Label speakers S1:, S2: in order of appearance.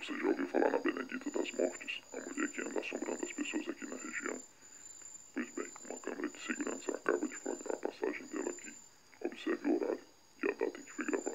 S1: Você já ouviu falar na Benedita das Mortes, a mulher que anda assombrando as pessoas aqui na região? Pois bem, uma câmera de segurança acaba de flagrar a passagem dela aqui. Observe o horário e a data em que foi gravada.